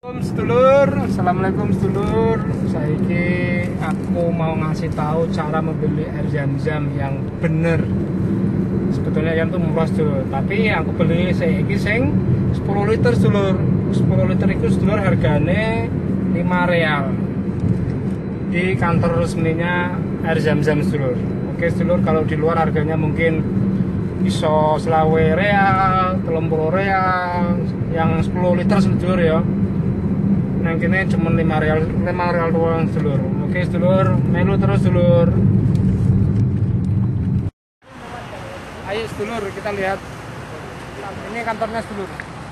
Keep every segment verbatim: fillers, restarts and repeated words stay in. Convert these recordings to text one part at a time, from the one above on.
Assalamualaikum sedulur, Assalamualaikum sedulur. Saiki aku mau ngasih tahu cara membeli air zam-zam yang bener. Sebetulnya yang tuh murah sedulur, tapi aku beli saiki sing sepuluh liter sedulur. sepuluh liter itu sedulur harganya lima real. Di kantor resminya air zam-zam sedulur. Oke sedulur, kalau di luar harganya mungkin iso selawe real, telung puluh real, yang sepuluh liter sedulur ya. Nah kini cuma lima real, lima real doang sedulur. Oke sedulur, melu terus sedulur. Ayo sedulur, kita lihat. Ini kantornya sedulur.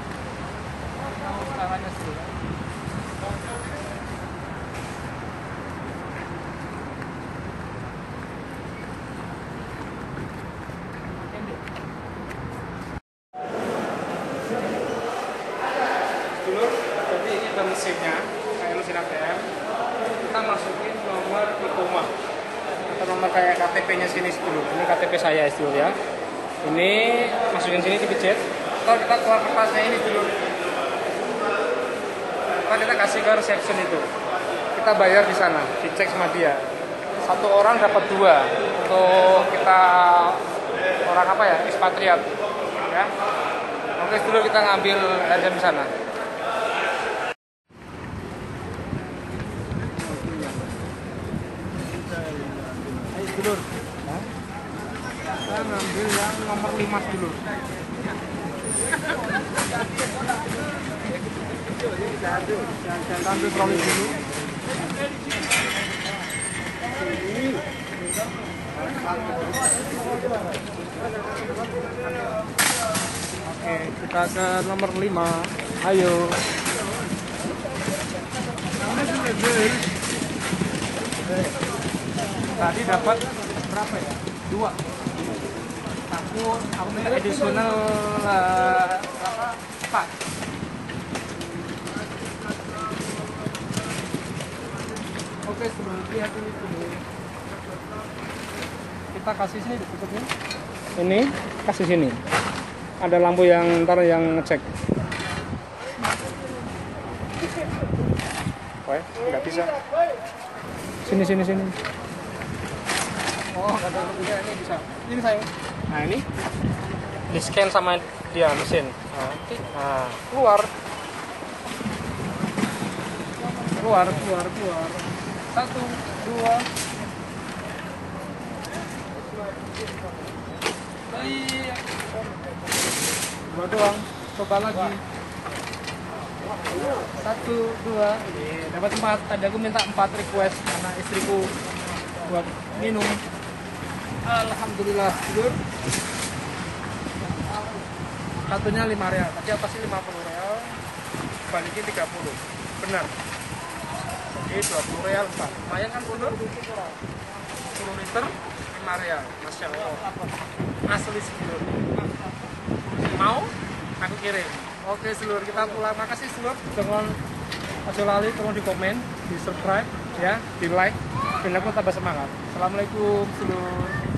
Caranya sedulur. Sedulur, jadi ini ada mesinnya, kayak mesin A T M. Kita masukin nomor Ikoma atau nomor kayak K T P-nya sini sedulur. Ini K T P saya sedulur ya. Ini masukin sini dipijit. Atau kita keluar kertasnya ini sedulur. Atau kita kasih ke reception itu. Kita bayar di sana, dicek sama dia. Satu orang dapat dua. Untuk kita orang apa ya, ekspatriat. Ya. Oke sedulur, kita ngambil air di sana. Sedulur, kita ngambil yang nomor lima sedulur. Jangan ambil troli dulu. Oke, kita ke nomor lima. Ayo. Tadi dapat berapa ya? Dua. Aku aku minta additional uh, berapa? Empat. Oke, sebelum lihat ini dulu. Kita kasih sini tutupnya. Ini kasih sini. Ada lampu yang ntar yang ngecek. Wah, nggak bisa. Sini sini sini. Oh, nggak ada juga, ini bisa. Ini sayang. Nah ini di scan sama dia mesin. Nah, nah keluar, keluar, keluar, keluar. Satu, dua. Iya. Dua doang. Coba lagi. Satu, dua. Ini dapat empat. Tadi aku minta empat request karena istriku buat minum. Alhamdulillah sedulur. Satunya lima real, tadi apa sih lima puluh real, balikin tiga puluh, benar. Jadi dua puluh real Pak, lumayan kan sedulur? sepuluh liter lima real, Masya Allah. Asli sedulur. Mau? Aku kirim. Oke sedulur, kita pulang. Makasih sedulur. Jangan aja lali, tolong di komen, di subscribe, ya, di like, biar aku tambah semangat. Assalamualaikum sedulur.